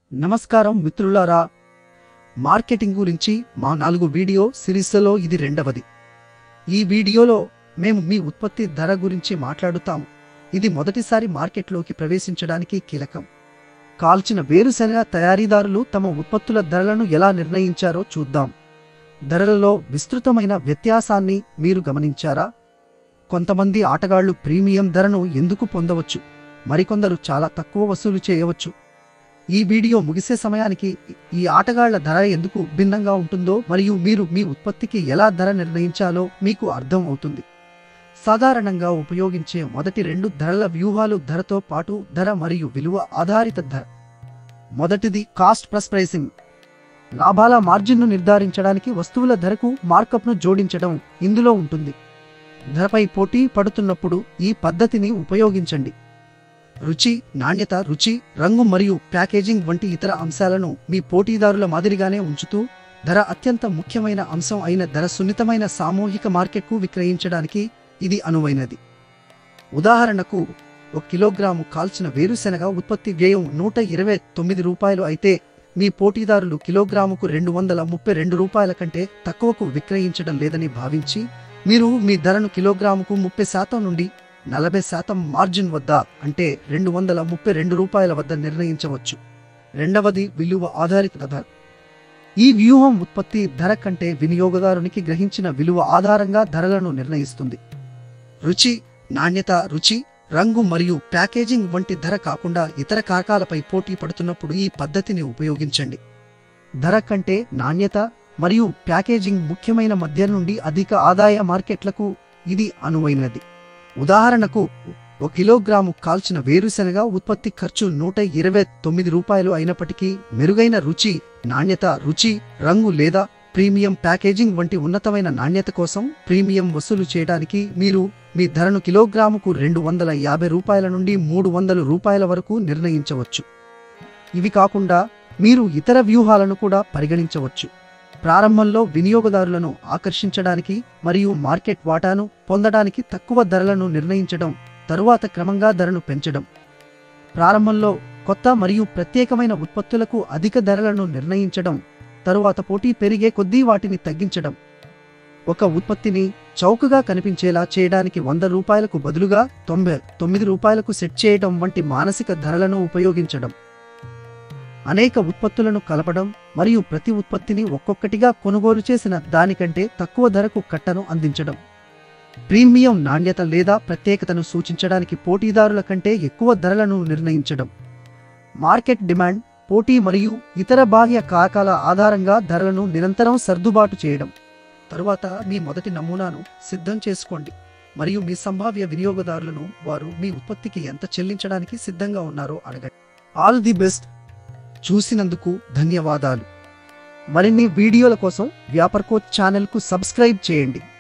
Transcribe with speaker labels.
Speaker 1: నమస్కారం మిత్రులారా, మార్కెటింగ్ గురించి మా 4 వీడియో సిరీస్లలో ఇది రెండవది. ఈ వీడియోలో మేము మీ ఉత్పత్తి ధర గురించి మాట్లాడుతాము. ఇది మొదటిసారి మార్కెట్లోకి ప్రవేశించడానికి కీలకం. కాల్చిన వేరుశెనగ తయారీదారులు తమ ఉత్పత్తుల ధరలను ఎలా నిర్ణయించారో చూద్దాం. ధరలలో విస్తృతమైన వ్యత్యాసాన్ని మీరు గమనించారా? కొంతమంది ఆటగాళ్లు ప్రీమియం ధరను ఎందుకు పొందవచ్చు, మరికొందరు చాలా తక్కువ వసూలు చేయవచ్చు. ఈ వీడియో ముగిసే సమయానికి ఈ ఆటగాళ్ల ధర ఎందుకు భిన్నంగా ఉంటుందో మరియు మీరు మీ ఉత్పత్తికి ఎలా ధర నిర్ణయించాలో మీకు అర్థం అవుతుంది. సాధారణంగా ఉపయోగించే మొదటి 2 ధరల వ్యూహాలు ధరతో పాటు ధర మరియు విలువ ఆధారిత ధర. మొదటిది కాస్ట్ ప్లస్ ప్రైసింగ్. లాభాల మార్జిన్ను నిర్ధారించడానికి వస్తువుల ధరకు మార్కప్ను జోడించడం ఇందులో ఉంటుంది. ధరపై పోటీ పడుతున్నప్పుడు ఈ పద్ధతిని ఉపయోగించండి. రుచి, నాణ్యత, రంగు మరియు ప్యాకేజింగ్ వంటి ఇతర అంశాలను మీ పోటీదారుల మాదిరిగానే ఉంచుతూ ధర అత్యంత ముఖ్యమైన అంశం అయిన ధర సున్నితమైన సామూహిక మార్కెట్కు విక్రయించడానికి ఇది అనువైనది. ఉదాహరణకు 1 కిలోగ్రాము కాల్చిన వేరుశెనగ ఉత్పత్తి వ్యయం ₹129 అయితే మీ పోటీదారులు కిలోగ్రాముకు ₹232 కంటే తక్కువకు విక్రయించడం లేదని భావించి మీరు మీ ధరను కిలోగ్రాముకు 30% నుండి 40% మార్జిన్ వద్ద, అంటే ₹232 వద్ద నిర్ణయించవచ్చు. రెండవది విలువ ఆధారిత ధర. ఈ వ్యూహం ఉత్పత్తి ధర కంటే వినియోగదారునికి గ్రహించిన విలువ ఆధారంగా ధరలను నిర్ణయిస్తుంది. రుచి, నాణ్యత, రంగు మరియు ప్యాకేజింగ్ వంటి ధర కాకుండా ఇతర కారకాలపై పోటీ పడుతున్నప్పుడు ఈ పద్ధతిని ఉపయోగించండి. ధర కంటే నాణ్యత మరియు ప్యాకేజింగ్ ముఖ్యమైన మధ్య నుండి అధిక ఆదాయ మార్కెట్లకు ఇది అనువైనది. ఉదాహరణకు 1 కిలోగ్రాము కాల్చిన వేరుశెనగ ఉత్పత్తి ఖర్చు ₹129 అయినప్పటికీ మెరుగైన రుచి, నాణ్యత, రంగు లేదా ప్రీమియం ప్యాకేజింగ్ వంటి ఉన్నతమైన నాణ్యత కోసం ప్రీమియం వసూలు చేయడానికి మీరు మీ ధరను కిలోగ్రాముకు ₹250 నుండి ₹300 వరకు నిర్ణయించవచ్చు. ఇవి కాకుండా మీరు ఇతర వ్యూహాలను కూడా పరిగణించవచ్చు. ప్రారంభంలో వినియోగదారులను ఆకర్షించడానికి మరియు మార్కెట్ వాటాను పొందడానికి తక్కువ ధరలను నిర్ణయించడం, తరువాత క్రమంగా ధరను పెంచడం. ప్రారంభంలో కొత్త మరియు ప్రత్యేకమైన ఉత్పత్తులకు అధిక ధరలను నిర్ణయించడం, తరువాత పోటీ పెరిగే కొద్దీ వాటిని తగ్గించడం. ఒక ఉత్పత్తిని చౌకగా కనిపించేలా చేయడానికి ₹100కు బదులుగా ₹99కు సెట్ చేయడం వంటి మానసిక ధరలను ఉపయోగించడం. అనేక ఉత్పత్తులను కలపడం మరియు ప్రతి ఉత్పత్తిని ఒక్కొక్కటిగా కొనుగోలు చేసిన దానికంటే తక్కువ ధరకు కట్టను అందించడం. ప్రీమియం నాణ్యత లేదా ప్రత్యేకతను సూచించడానికి పోటీదారుల కంటే ఎక్కువ ధరలను నిర్ణయించడం. మార్కెట్ డిమాండ్, పోటీ మరియు ఇతర బాహ్య కారకాల ఆధారంగా ధరలను నిరంతరం సర్దుబాటు చేయడం. తరువాత మీ మొదటి నమూనాను సిద్ధం చేసుకోండి మరియు మీ సంభావ్య వినియోగదారులను వారు మీ ఉత్పత్తికి ఎంత చెల్లించడానికి సిద్ధంగా ఉన్నారో అడగండి. All the best. చూసినందుకు ధన్యవాదాలు. మరిన్ని వీడియోల కోసం వ్యాపార్ కోచ్ ఛానల్కు సబ్స్క్రైబ్ చేయండి.